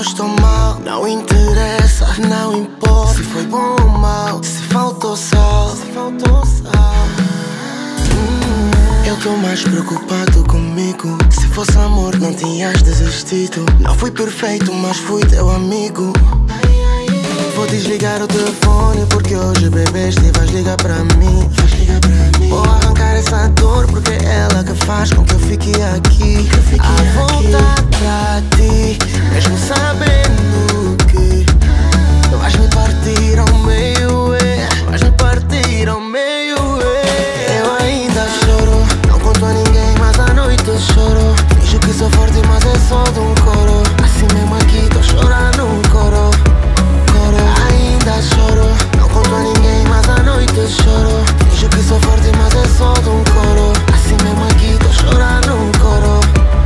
estou mal, não interessa, não importa se foi bom ou mal, se faltou sal, Eu tô mais preocupado comigo. Se fosse amor não tinhas desistido. Não fui perfeito, mas fui teu amigo. Vou desligar o telefone porque hoje bebeste e vais ligar pra mim. Vou arrancar essa dor porque é ela que faz com que eu fique aqui. A voltar pra ti, mesmo sabendo que vais me partir ao meio, vais me partir ao meio, Eu ainda choro, não conto a ninguém, mas à noite eu choro. Finjo que sou forte, mas é só de um coro. Assim mesmo aqui tô chorando um coro. Ainda choro, não conto a ninguém, mas à noite eu choro. Finjo que sou forte, mas é só de um coro. Assim mesmo aqui tô chorando um coro.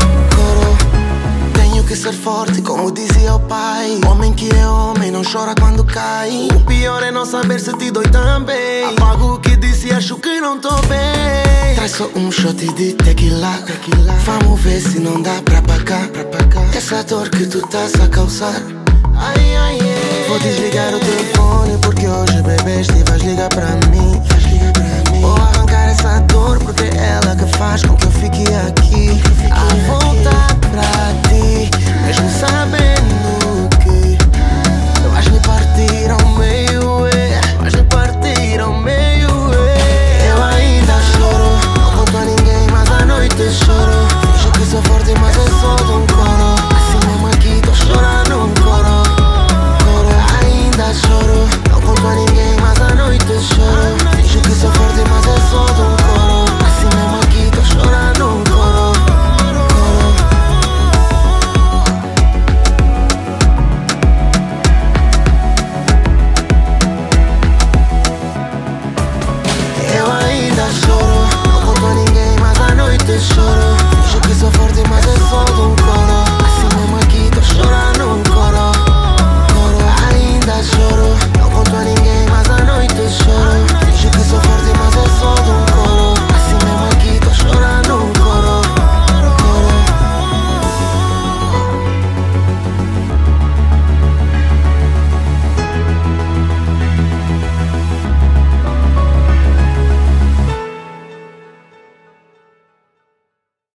Tenho que ser forte, como dizia o pai. Homem que é homem não chora quando cai. O pior é não saber se te dói também. Apago o que disse e acho que não tô bem. Traz só um shot de tequila. Vamos ver se não dá pra pagar. Essa dor que tu estás a causar. Vou desligar o telefone porque hoje bebeste e vais ligar pra mim. Vou arrancar essa dor porque é ela que faz com que eu fique aqui. A voltar pra ti, mesmo sabendo que vais me partir ao meio, vais me partir ao meio, Eu ainda choro, não conto a ninguém, mas à noite eu choro. Finjo que sou forte, mas é só de um